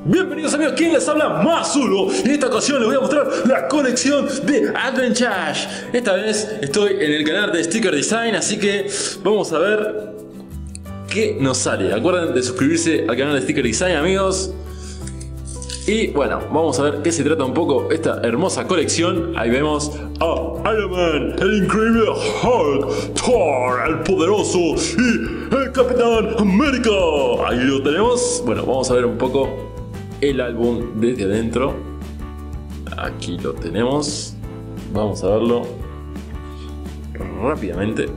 Bienvenidos amigos, ¿quién les habla? Masulo. Y en esta ocasión les voy a mostrar la colección de Adventure. Esta vez estoy en el canal de Sticker Design, así que vamos a ver qué nos sale. Acuerden de suscribirse al canal de Sticker Design, amigos. Y bueno, vamos a ver qué se trata un poco esta hermosa colección. Ahí vemos a Iron Man, el increíble Hulk, Thor, el poderoso y el Capitán América. Ahí lo tenemos. Bueno, vamos a ver un poco el álbum desde adentro. Aquí lo tenemos. Vamos a verlo rápidamente.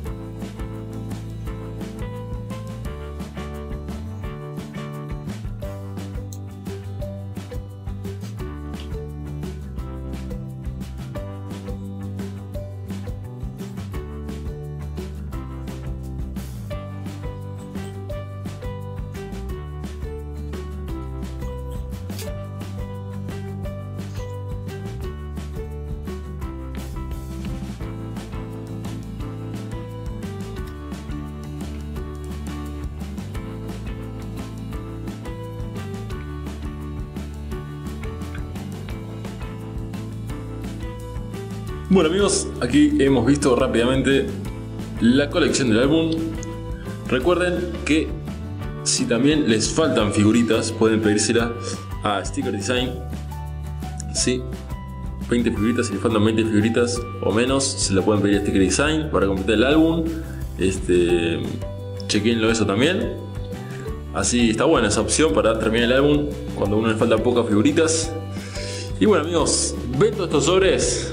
Bueno amigos, aquí hemos visto rápidamente la colección del álbum. Recuerden que si también les faltan figuritas, pueden pedírsela a Sticker Design. Sí, 20 figuritas, si les faltan 20 figuritas o menos, se la pueden pedir a Sticker Design para completar el álbum. Chequenlo eso también. Así está buena esa opción para terminar el álbum cuando a uno le faltan pocas figuritas. Y bueno amigos, ven todos estos sobres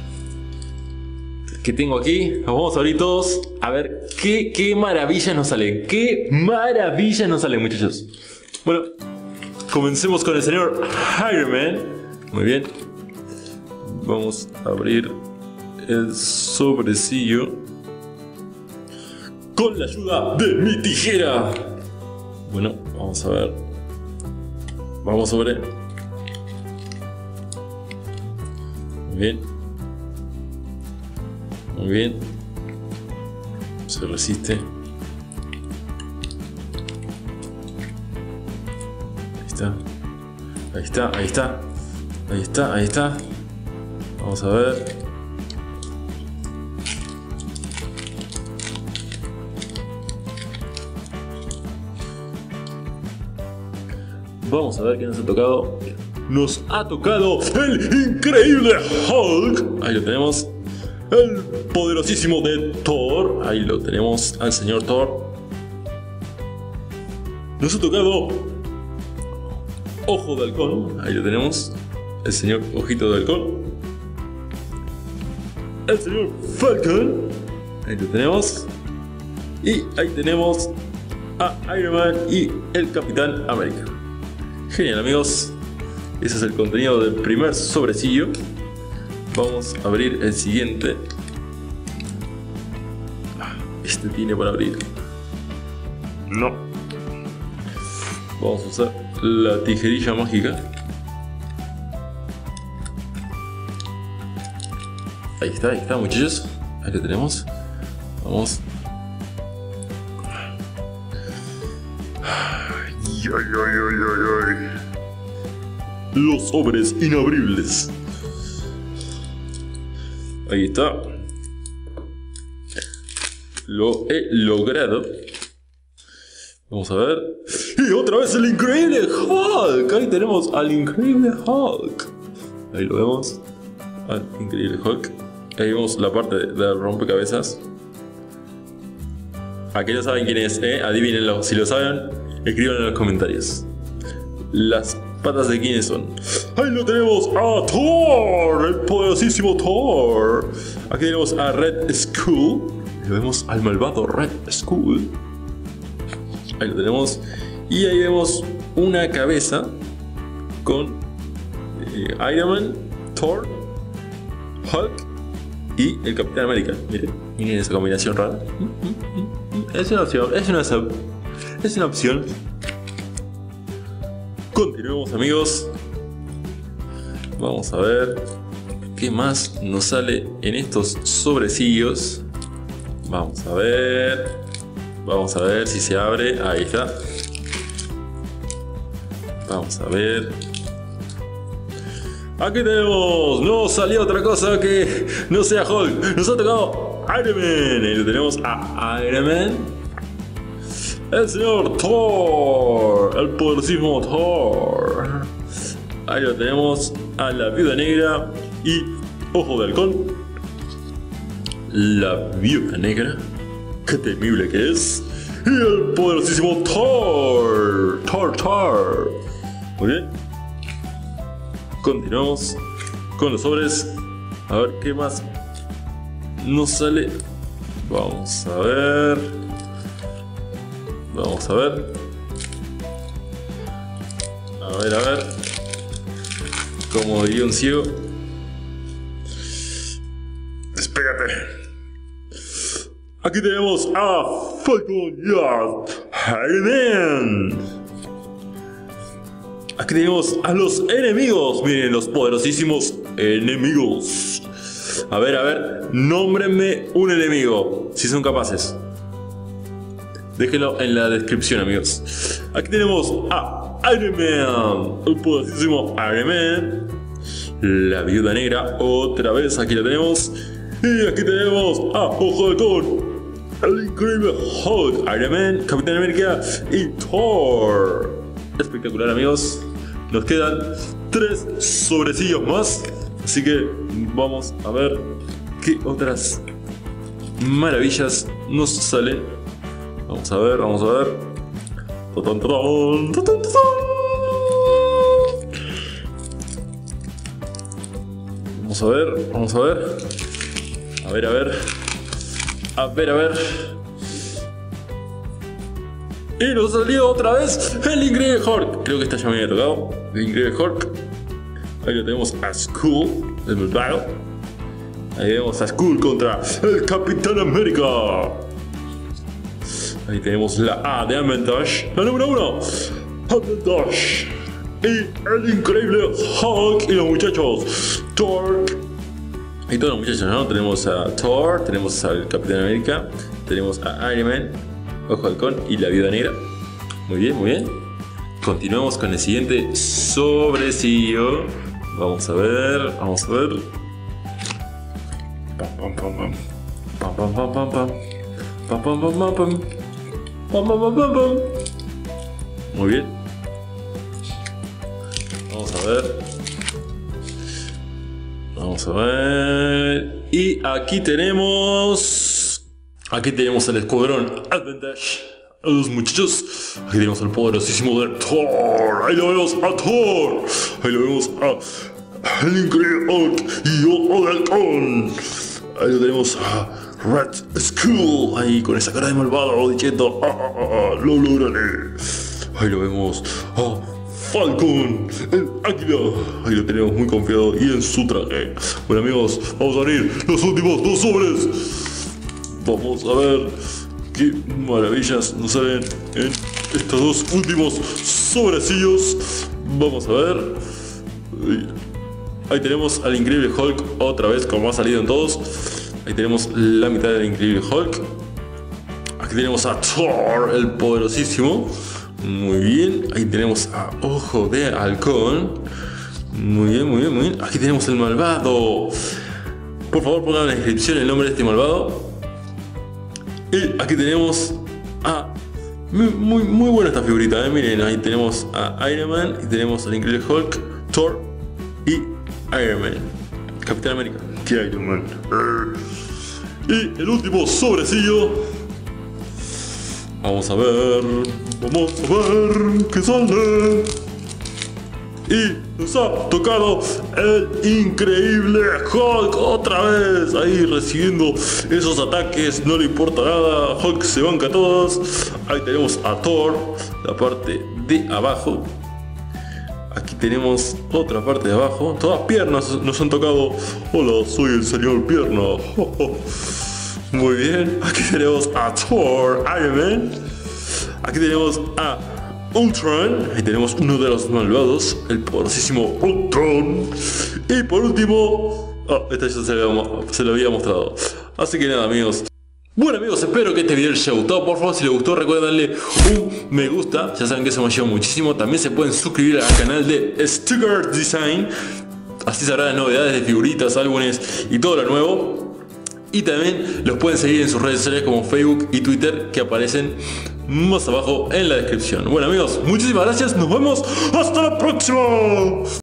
que tengo aquí, los vamos a abrir todos a ver qué maravillas nos salen. Qué maravillas nos salen, muchachos. Bueno, comencemos con el señor Iron Man. Muy bien. Vamos a abrir el sobrecillo con la ayuda de mi tijera. Bueno, vamos a ver. Vamos sobre. Muy bien. Muy bien. Se resiste. Ahí está. Ahí está, ahí está. Ahí está, ahí está. Vamos a ver. Vamos a ver qué nos ha tocado. Nos ha tocado el increíble Hulk. Ahí lo tenemos. El poderosísimo de Thor. Ahí lo tenemos al señor Thor. Nos ha tocado Ojo de Halcón. Ahí lo tenemos. El señor Ojito de Halcón. El señor Falcon. Ahí lo tenemos. Y ahí tenemos a Iron Man y el Capitán América. Genial amigos. Ese es el contenido del primer sobrecillo. Vamos a abrir el siguiente. Este tiene para abrir. No. Vamos a usar la tijerilla mágica. Ahí está muchachos. Ahí lo tenemos. Vamos. Los sobres inabribles. Ahí está. Lo he logrado. Vamos a ver. Y otra vez el increíble Hulk. Ahí tenemos al increíble Hulk. Ahí lo vemos. Al increíble Hulk. Ahí vemos la parte del rompecabezas. Aquí ya saben quién es, adivínenlo. Si lo saben, escriban en los comentarios. Las patas de quiénes son. Ahí lo tenemos a Thor, el poderosísimo Thor. Aquí tenemos a Red Skull. Lo vemos al malvado Red Skull. Ahí lo tenemos. Y ahí vemos una cabeza con Iron Man, Thor, Hulk y el Capitán América. Miren esa combinación rara. Es una opción, es una opción. Continuemos amigos. Vamos a ver qué más nos sale en estos sobrecillos. Vamos a ver si se abre. Ahí está. Vamos a ver. Aquí tenemos. No salió otra cosa que no sea Hulk. Nos ha tocado Iron Man. Ahí lo tenemos a Iron Man. El señor Thor. El poderosísimo Thor. Ahí lo tenemos a la Viuda Negra y Ojo de Halcón. La Viuda Negra. Qué temible que es. Y el poderosísimo Thor. Thor. Muy bien. Continuamos con los sobres. A ver qué más nos sale. Vamos a ver. Vamos a ver. A ver. Como diría un ciego. Despégate. Aquí tenemos a Falcon Yard Iron Man. Aquí tenemos a los enemigos. Miren, los poderosísimos enemigos. A ver, nómbrenme un enemigo, si son capaces. Déjenlo en la descripción, amigos. Aquí tenemos a Iron Man, el poderosísimo Iron Man. La Viuda Negra, otra vez, aquí la tenemos. Y aquí tenemos a Ojo de Halcón, el increíble Hulk, Iron Man, Capitán América y Thor. Espectacular, amigos. Nos quedan 3 sobrecillos más. Así que vamos a ver qué otras maravillas nos salen. Vamos a ver. Vamos a ver. A ver. Y nos salió otra vez el increíble Hulk. Creo que esta ya me había tocado. El increíble Hulk. Ahí lo tenemos a Skull, el malvado. Ahí vemos a Skull contra el Capitán América. Ahí tenemos la A de Amendash, la número 1, Amendash. Y el increíble Hulk y los muchachos Thor. Y todos los muchachos, ¿no? Tenemos a Thor, tenemos al Capitán América, tenemos a Iron Man, Ojo de Halcón y la Viuda Negra. Muy bien. Continuamos con el siguiente sobrecillo. Vamos a ver. Muy bien. Vamos a ver. Y aquí tenemos el escuadrón Advantage. A los muchachos. Aquí tenemos al poderosísimo de Thor. Ahí lo vemos a Thor. Ahí lo vemos a el increíble Hulk y Ojo de Halcón. Ahí lo tenemos a Red Skull. Ahí con esa cara de malvado diciendo lo lograré. Ahí lo vemos a Falcon, el águila. Ahí lo tenemos muy confiado y en su traje. Bueno, amigos, vamos a abrir los últimos 2 sobres. Vamos a ver qué maravillas nos salen en estos 2 últimos sobrecillos. Vamos a ver. Ahí tenemos al increíble Hulk otra vez, como ha salido en todos. Ahí tenemos la mitad del increíble Hulk. Aquí tenemos a Thor, el poderosísimo. Muy bien. Ahí tenemos a Ojo de Halcón. Muy bien. Aquí tenemos el malvado. Por favor, pongan en la descripción el nombre de este malvado. Y aquí tenemos a... Muy buena esta figurita, miren, ahí tenemos a Iron Man y tenemos al increíble Hulk, Thor y Iron Man, Capitán América. ¿Qué Iron Man? Y el último sobrecillo. Vamos a ver qué sale. Y nos ha tocado el increíble Hulk otra vez. Ahí recibiendo esos ataques, no le importa nada. Hulk se banca a todos. Ahí tenemos a Thor, la parte de abajo. Aquí tenemos otra parte de abajo. Todas piernas nos han tocado. Hola, soy el señor Pierna. Muy bien. Aquí tenemos a Thor, Iron Man. Aquí tenemos a Ultron. Ahí tenemos uno de los malvados, el poderosísimo Ultron. Y por último, esta ya se lo había mostrado. Así que nada, amigos, Bueno amigos, espero que este video les haya gustado. Por favor, si les gustó, recuerden darle un me gusta. Ya saben que eso me ayuda muchísimo. También se pueden suscribir al canal de Sticker Design. Así sabrán las novedades de figuritas, álbumes y todo lo nuevo. Y también los pueden seguir en sus redes sociales como Facebook y Twitter, que aparecen más abajo en la descripción. Bueno amigos, muchísimas gracias. Nos vemos. ¡Hasta la próxima!